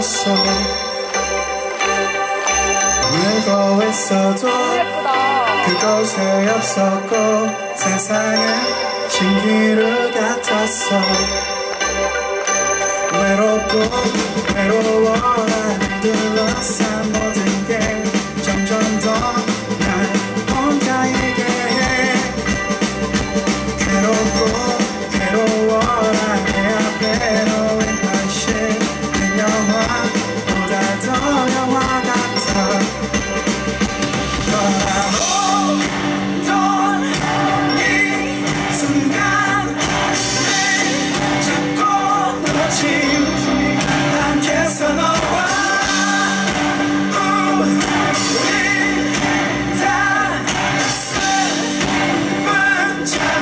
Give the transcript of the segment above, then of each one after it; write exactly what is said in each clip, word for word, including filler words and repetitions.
같았어. 울고 있어도 그곳에 없었고 세상은 신기루 같았어. 외롭고 외로워 난 둘러싼 모든 게 점점 더 날 혼자이게 해. 괴롭고 괴로워 내 앞에 놓인 현실 그 영화보다 더 영화 같아. 돌아오던 이 순간 내 잡고 놓지 않겠어. 너와 우린 닿았음은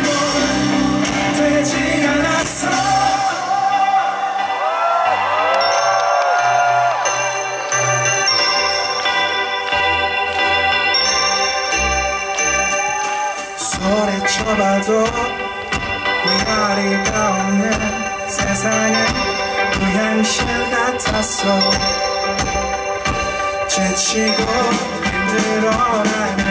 잘못되지 않았어. 소리쳐봐도 위아래가 없는 세상은 무현실 같았어. 지치고 힘들어 난